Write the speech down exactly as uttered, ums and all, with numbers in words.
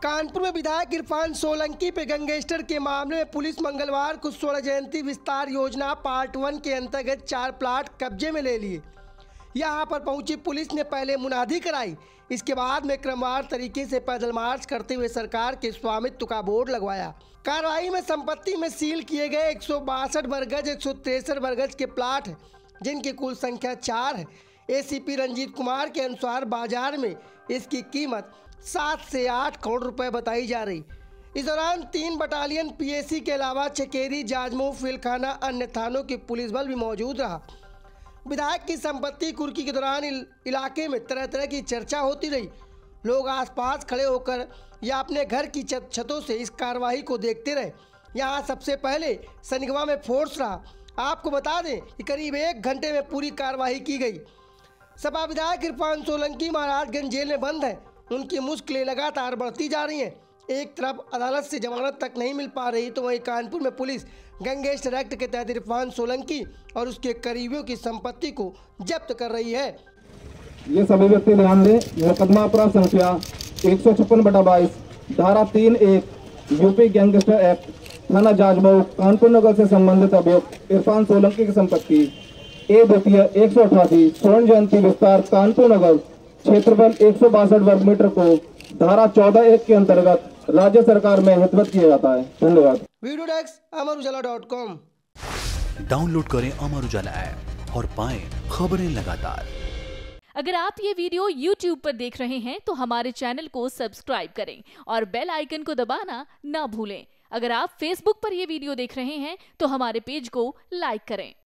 कानपुर में विधायक इरफान सोलंकी पे गैंगस्टर के मामले में पुलिस मंगलवार को स्वर्ण जयंती विस्तार योजना पार्ट वन के अंतर्गत चार प्लाट कब्जे में ले लिए। यहां पर पहुंची पुलिस ने पहले मुनादी कराई, इसके बाद में क्रमवार तरीके से पैदल मार्च करते हुए सरकार के स्वामित्व का बोर्ड लगवाया। कार्रवाई में संपत्ति में सील किए गए एक सौ बासठ वर्गज एक सौ तिरसठ वर्गज के प्लाट हैं, जिनकी कुल संख्या चार है। एसीपी रंजीत कुमार के अनुसार बाजार में इसकी कीमत सात से आठ करोड़ रुपए बताई जा रही। इस दौरान तीन बटालियन पीएसी के अलावा चकेरी, जाजमऊ, फिलखाना, अन्य थानों के पुलिस बल भी मौजूद रहा। विधायक की संपत्ति कुर्की के दौरान इल, इलाके में तरह तरह की चर्चा होती रही। लोग आसपास खड़े होकर या अपने घर की छत, छतों से इस कार्रवाई को देखते रहे। यहाँ सबसे पहले सनिगवा में फोर्स रहा। आपको बता दें कि करीब एक घंटे में पूरी कार्रवाई की गई। सपा विधायक इरफान सोलंकी महाराजगंज जेल में बंद है। उनकी मुश्किलें लगातार बढ़ती जा रही हैं। एक तरफ अदालत से जमानत तक नहीं मिल पा रही, तो वहीं कानपुर में पुलिस गैंगस्टर एक्ट के तहत इरफान सोलंकी और उसके करीबियों की संपत्ति को जब्त कर रही है। ये सभी व्यक्ति ध्यान दें, मुकदमा अपराध संख्या एक सौ छप्पन बटा बाईस, धारा तीन एक यूपी गैंगस्टर एक्ट, थाना जाजमऊ, कानपुर नगर से संबंधित अभियुक्त इरफान सोलंकी की संपत्ति ए द्वितीय एक सौ अठासी स्वर्ण जयंती विस्तार कानपुर नगर, क्षेत्रफल एक सौ बासठ वर्ग मीटर को धारा चौदह एक के अंतर्गत राज्य सरकार में हितवत किया जाता है। धन्यवाद। Video desk Amar Ujala dot com. Download करें अमर उजाला ऐप और पाएं खबरें लगातार। अगर आप ये वीडियो यूट्यूब पर देख रहे हैं तो हमारे चैनल को सब्सक्राइब करें और बेल आइकन को दबाना ना भूलें। अगर आप फेसबुक पर ये वीडियो देख रहे हैं तो हमारे पेज को लाइक करें।